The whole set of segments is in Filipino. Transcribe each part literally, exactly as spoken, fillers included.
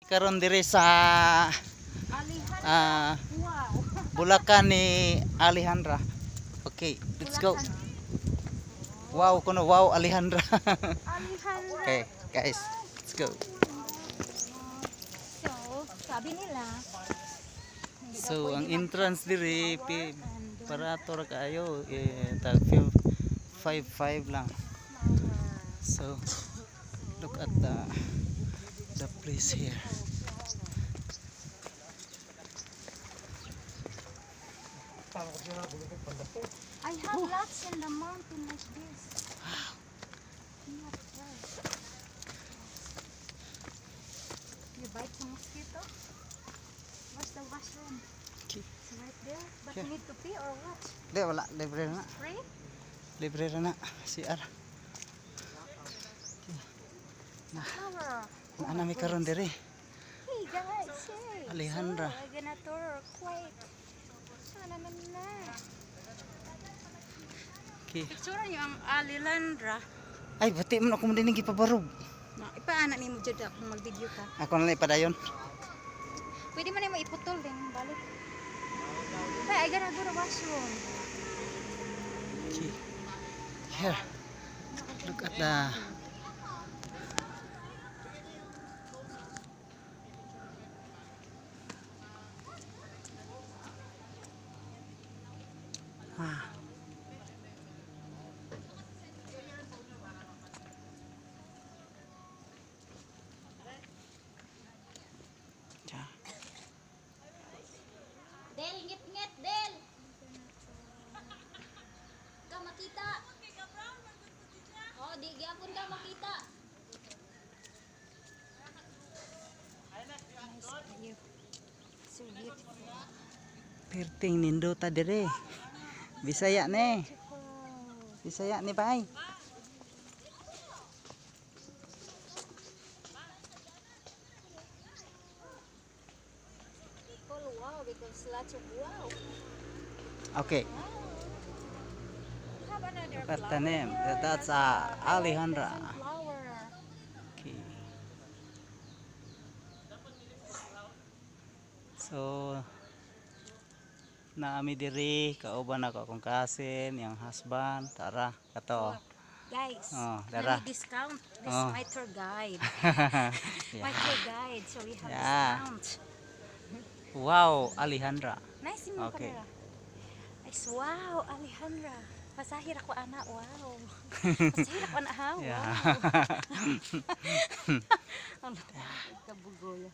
Karon diri sa ah, Bulacan ni Alejandra. Okay, let's go. Wow, kuno wow Alejandra. Okay, guys, let's go. So, sabi nila, So, ang entrance diri pi para tora kayo eh tag five five lang. So, look at the the place here. I have lots in the mountain like this. Not fresh. You bite some mosquito? Where's the washroom? Okay. It's right there. But Yeah. you need to pee or what? Di wala libre na. Free? Libre na C R. Flower. Na nami karon diri. Hey guys, hey. Alejandra. So, I'm gonna tour quite. Ano na na. Okay. Picture niyo ang Alejandra. Ay, bati mo na ako dinig ipabarog. Na, ipaana ni mo jud kung mag-video ka. Ako na lang ipadayon. Pwede mo na mo iputol din balik. Hey, I gotta go to washroom. Okay. Here. Look at the ah. Ja. Del, ngit-ngit, Del. Ka makita. Oh, di gyapon ka makita. Nice view. So beautiful. Perting nindota dire. Bisaya ne. Beautiful. Bisaya ni bay. Call wow because lots of wow. Okay. Have another Look at the flower name. here. That's uh, Alejandra. Flower. Okay. So naami diri kauban ako akong kasin, yung husband, tara kato. Guys, Oh, may dara. discount. This Oh. is my tour guide. Yeah. My tour guide, so we have Yeah. discount. Wow, Alejandra. Nice mo Okay. kamera. Nice, wow, Alejandra. Pasahir ako ana, wow. Pasahir ako ana ha, wow. Yeah. Ano, kabugoy.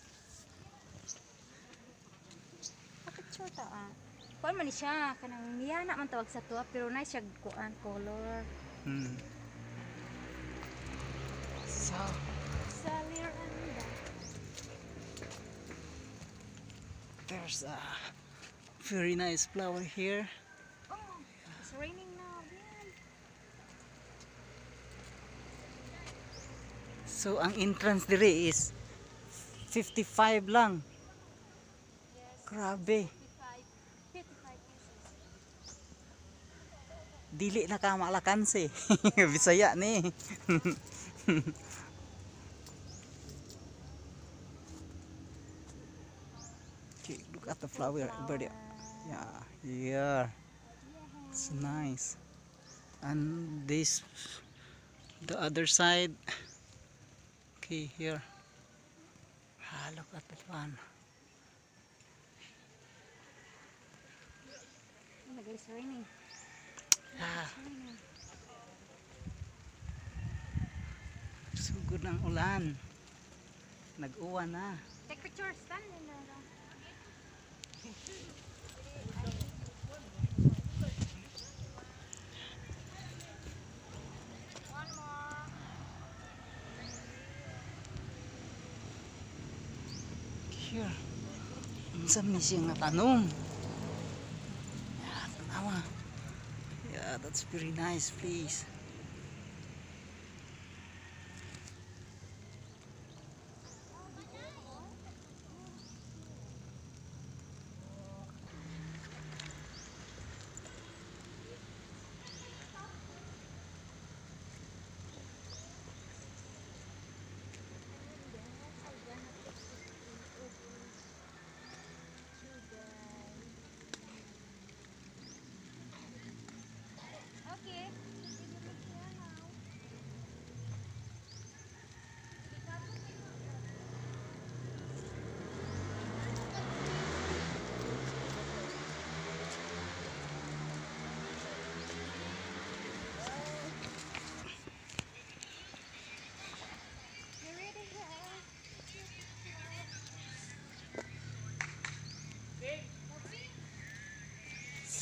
Picture ta ah. Kuan man ni siya kanang miyana man tawag sa tuwa pero nice siya kuan color. Hmm. So, Saliranda. there's a very nice flower here. Oh, it's raining now. Man. So, ang entrance diri is fifty-five lang. Grabe. fifty-five pieces. Dili na ka malakanse. Bisaya ni. Okay, look at the flower over there. Yeah, here. It's nice. And this, the other side. Okay, here. Ah, look at that one. Oh my God, it's raining. Ah, It's raining. sugod ng ulan. Nag-uwan na. Take picture, stand in there. One more. Here. Unsa man siya nga tanom? Yeah, tanawa. Yeah, that's very nice place.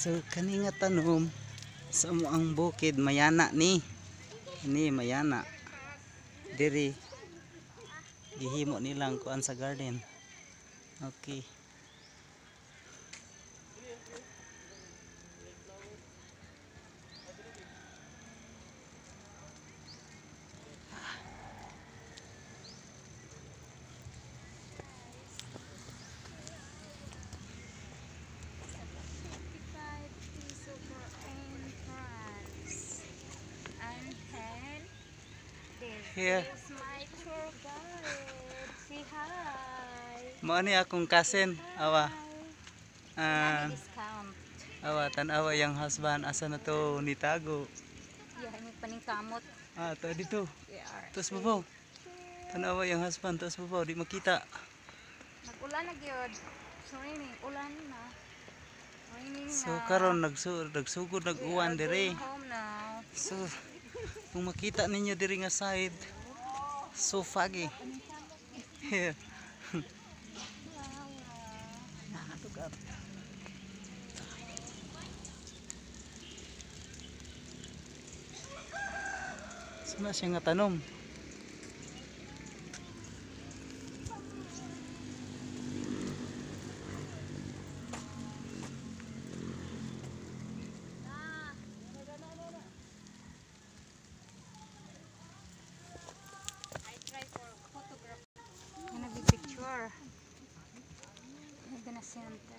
So kani nga tanom sa mo ang bukid mayana ni. Ini mayana. Diri gihimo nilang kuan sa garden. Okay. fifty-five piso for entrance. And then this Here. is my tour guide. Say hi. Mao ni akong kasen. Awa. Hi. Ah, May discount. awa tan-awa yang husband asa na to nitago. Yeah, may paningkamot. Ah, to dito. We are Tos babaw. Tan-awa yang husband tos babaw di makita. nag-ulan na gyud. So raining, ulan na. Raining So na. karon nagsu nagsugod We nag-uwan are dire. going home now. So kung makita ninyo diri nga side, so foggy. Yeah. Sana siya nga tanom. Gonna be picture. I'm gonna center.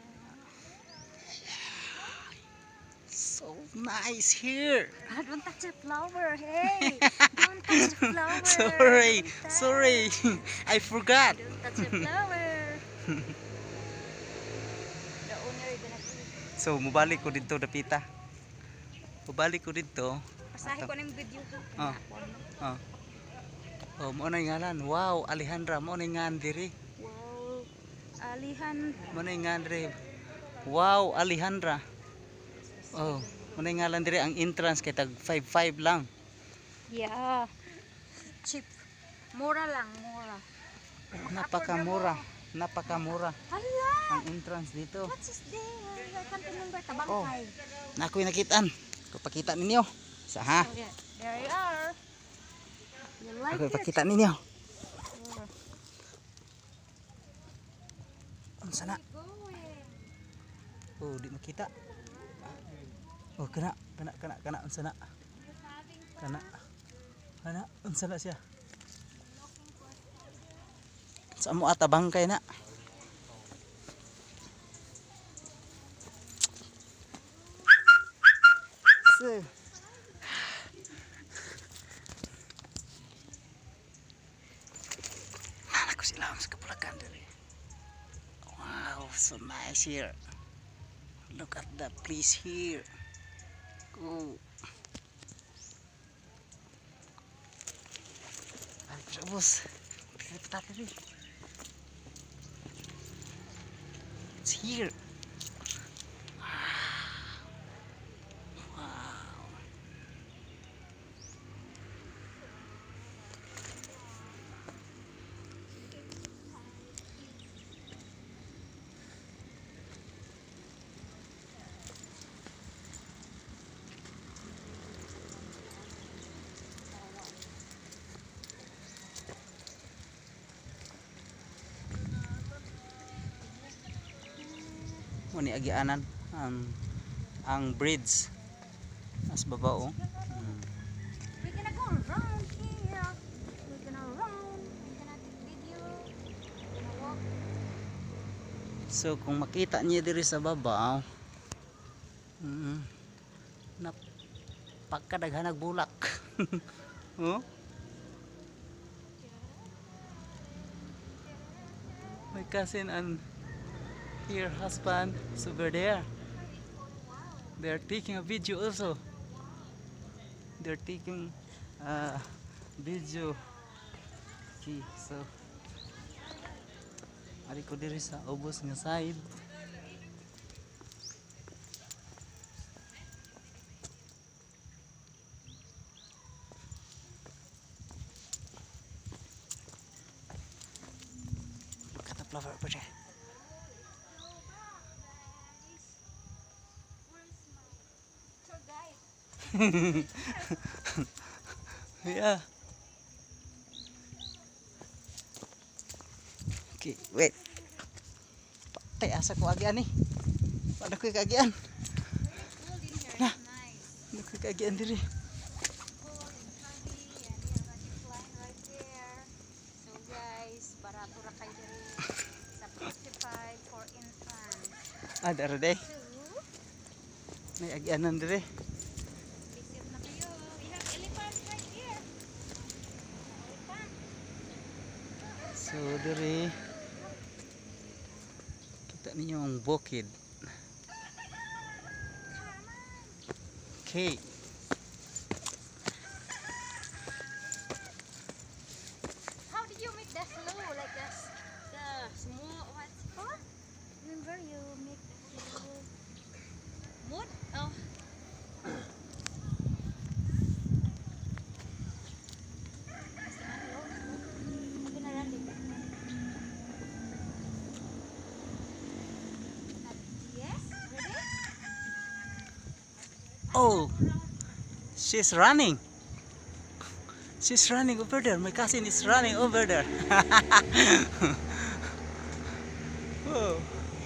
So nice here. Ah, don't touch the flower, hey! Don't touch the flower. Sorry, Don't touch. sorry. I forgot. Don't touch the flower. The owner is gonna see. So mubalik ko dito dapita. Mubalik ko dito. Pasahe ko na yung video. Oh. Oh. Oh, mo na ngalan. Wow, Alejandra, mo na ngan diri. Wow. Alihan. Mo na ngan diri. Wow, Alejandra. Oh, mo na ngalan diri ang entrance kay tag five five lang. Yeah. Cheap. Mura lang, mura. Napakamura. Napakamura Hala! ang entrance dito. What's this there? I can't remember. Oh. Tabangkay. Na ako'y nakitaan. Kupakita ninyo. Sa ha? Oh, yeah. There you are. You like Ako'y it? pakita ninyo. Yeah. Unsa na? Going. Oh, di makita. Oh, kana, kana, kana, kana, unsa na? Kana. Kana, unsa na siya? Sa mo ata bangkay na. So, ako sila sa kapulakan dali. Wow, so nice here. Look at the place here. Oh. Ay, bos. Kita tadi. It's here. Wow. Muni agianan ang ang bridge as baba oh. Hmm. We're gonna go around here. We're gonna round. We're gonna take video. We're gonna walk. So kung makita niyo diri sa baba, mm, napakadaghanag bulak. Oh? My cousin and her husband is over there. They're taking a video also. They're taking a video. Okay, so ari ko diri sa ubos nga side. Look at the flower over there. We're Yeah. Okay, wait. Patay asa ko agian ni. Paano ko kagian? Cold in here. Nah. It's nice. Ano ko kagian diri? Cold and foggy and we have a zip line right there. So guys, barato ra kay diri sa fifty-five for infants. Ah, dara day. So, May agianan diri. visit na kayo. We have elephant right here. Elephant. So diri kita ninyo ang bukid. Okay. How did you make the slow like this? The small what's it called? Remember you make the slow wood? Oh. Yes, ready? Oh, she's running. She's running over there. My cousin is running over there. Oh.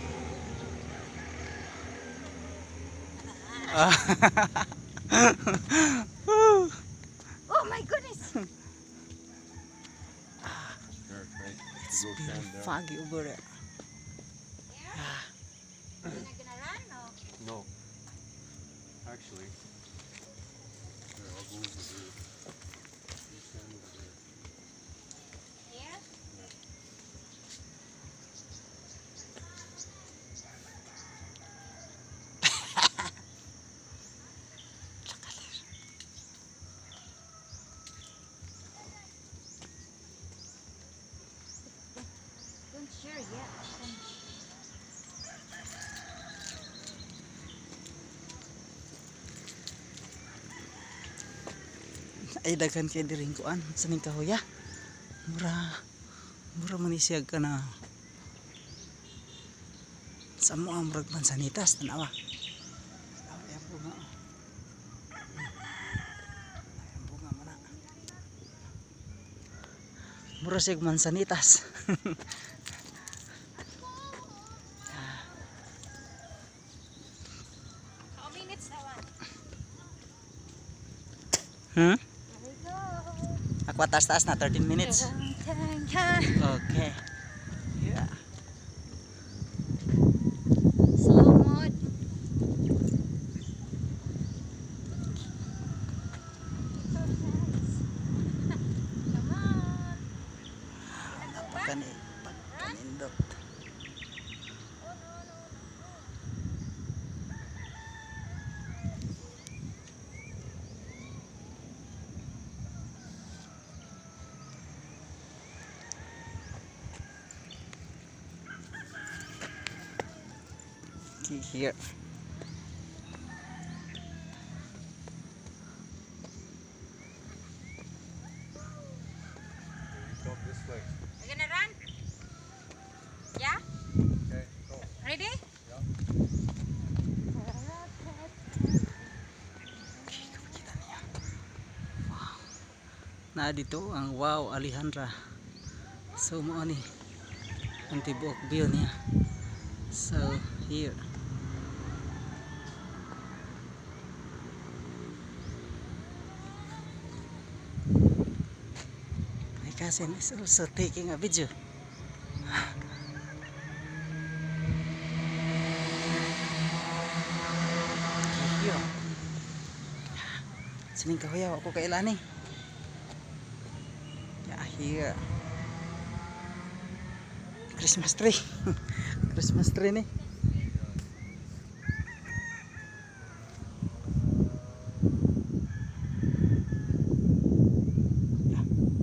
Woo. Oh my goodness! It's very foggy over there. Yeah? You're not gonna run? No. No. Actually. Yeah, I'll go over there. You stand over there. Yeah? Don't share yet. Ay daghan kay diring kuan sa ning kahoy. Mura mura man ni siya kana sa mo ang murag mansanitas tanawa. Ay ang bunga. Ay ang bunga man na. Mura siya mansanitas. How minutes na one? Hmm? There we go. Ako taas-taas na thirteen minutes. Okay. Yeah. Slow mode. Come on. Pagkan pagkanindot. Okay, here. Come this way. You gonna run? Yeah? Okay, go. Ready? Yeah. Kita niya. Wow. Na dito ang Wow Alejandra. So mo ni ang tibuok view niya. So here. My cousin is also taking a video. Here. Sining kahoy ako kailan eh. Yeah, here. Christmas tree. Christmas tree ni. Yeah.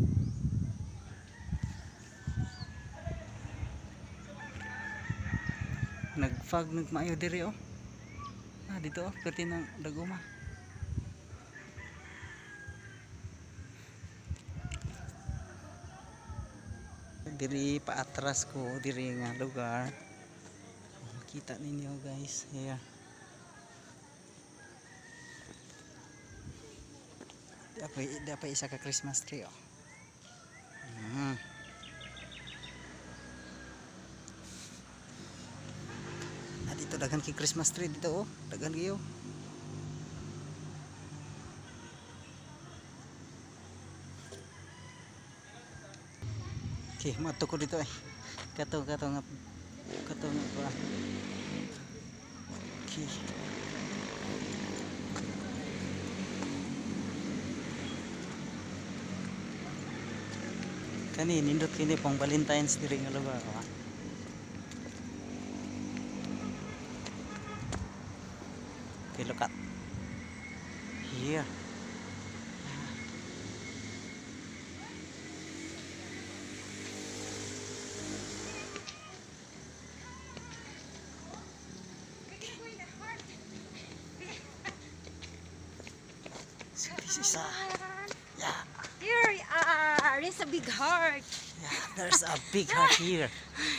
Nag-fog nagmaayo diri oh. Ah, dito oh, pati ng daguma. Diri paatras ko diri nga lugar. Makita ninyo guys, here. Di apa di apa isa ka Christmas tree oh. Mhm. Ah, dito daghan kay Christmas tree dito oh. Daghan kayo. Okay, mato ko dito eh. Kato kato nga kato nga ba. Okay. Kani nindot kini pang Valentine's diri nga lugar oh. Okay, look at here. So this is a yeah Here we are. It's a big heart. yeah there's a big heart here.